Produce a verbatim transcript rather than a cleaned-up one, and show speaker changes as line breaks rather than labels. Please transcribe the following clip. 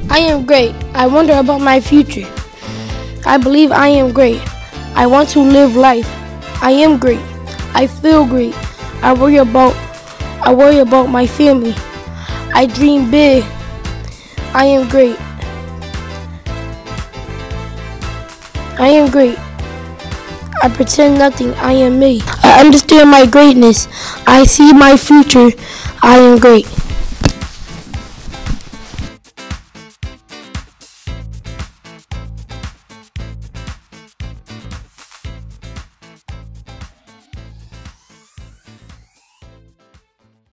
I am great. I wonder about my future. I believe I am great. I want to live life. I am great. I feel great. I worry about I worry about my family. I dream big. I am great. I am great. I pretend nothing. I am me. I understand my greatness. I see my future. I am great.